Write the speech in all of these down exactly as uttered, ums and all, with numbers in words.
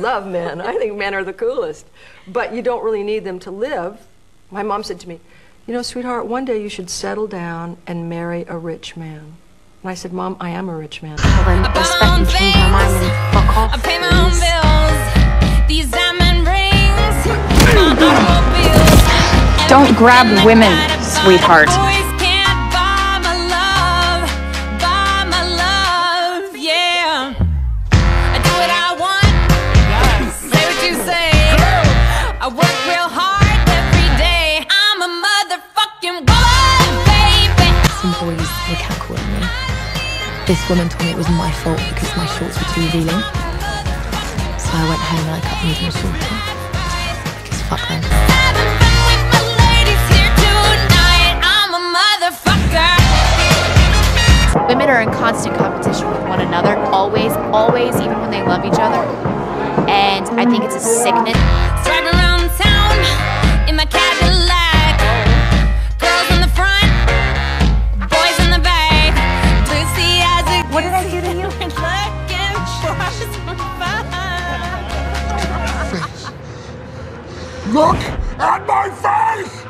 love men. I think men are the coolest. But you don't really need them to live. My mom said to me, you know, sweetheart, one day you should settle down and marry a rich man. And I said, Mom, I am a rich man. Well, then respect and change my mind and fuck off. I pay my own bills. These diamond rings. My automobiles. Don't grab women, sweetheart. Boys can't buy my love. Buy my love, yeah. I do what I want. Say what you say. I work real hard every day. I'm a motherfucking woman, baby. Some boys were catcalling me. This woman told me it was my fault because my shorts were too revealing. So I went home and I cut them even shorter. Because fuck them. Women are in constant competition with one another, always, always, even when they love each other. And I think it's a sickness. Drive around town in my Cadillac. Girls in the front, boys in the back. Blue sea as a What did I do to you? Look at my face!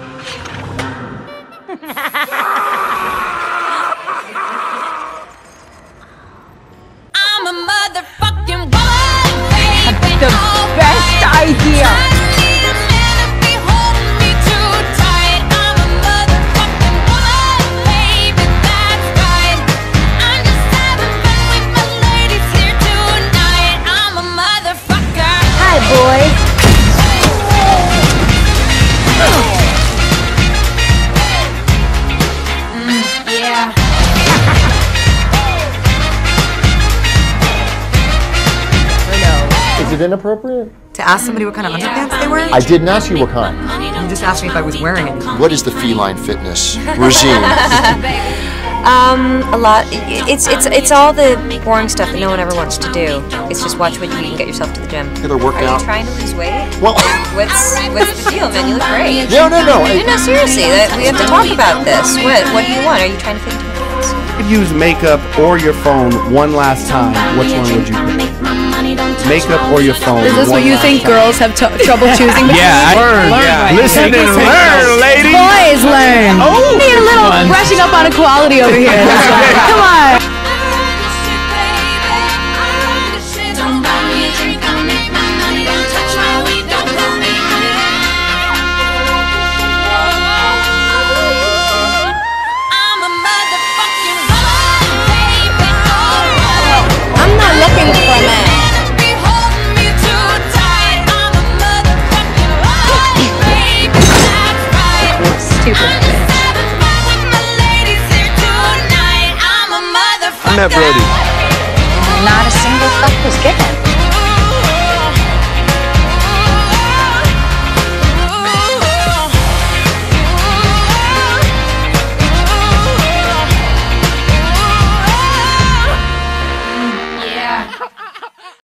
I'm a motherfucking woman, baby. The best idea. Boy. Mm, yeah. Is it inappropriate? To ask somebody what kind of underpants they wear? I didn't ask you what kind. You just asked me if I was wearing any. What is the feline fitness regime? Um, a lot. It's it's it's all the boring stuff that no one ever wants to do. It's just watch what you eat and get yourself to the gym. Either work Are out. you trying to lose weight? Well, What's what's the deal, man? You look great. no, no, no. No, no, seriously. That, we have to talk about this. What what do you want? Are you trying to fit into this? If you use makeup or your phone one last time, which one would you pick? Makeup or your phone? Is this what you think girls have t trouble choosing? Yeah, I learn. Yeah. Listen and learn, ladies. Boys learn. Oh, need a little brushing up on equality over here. Come on. I'm not looking for a man. I met Brody. Not a single fuck was given.